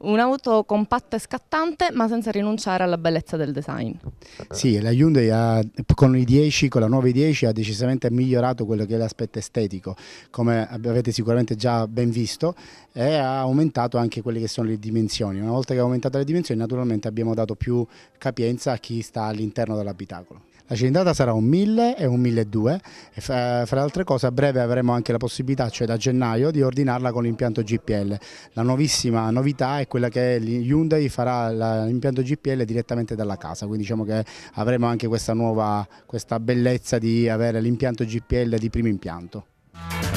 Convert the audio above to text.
un'auto compatta e scattante, ma senza rinunciare alla bellezza del design. Sì, la Hyundai con i 10, con la nuova i10 ha decisamente migliorato quello che è l'aspetto estetico, come avete sicuramente già ben visto, e ha aumentato anche quelle che sono le dimensioni. Una volta che ha aumentato le dimensioni, naturalmente abbiamo dato più capienza a chi sta all'interno dell'abitacolo. La cilindrata sarà un 1000 e un 1200 e fra le altre cose a breve avremo anche la possibilità, cioè da gennaio, di ordinarla con l'impianto GPL. La nuovissima novità è quella che Hyundai farà l'impianto GPL direttamente dalla casa, quindi diciamo che avremo anche questa bellezza di avere l'impianto GPL di primo impianto.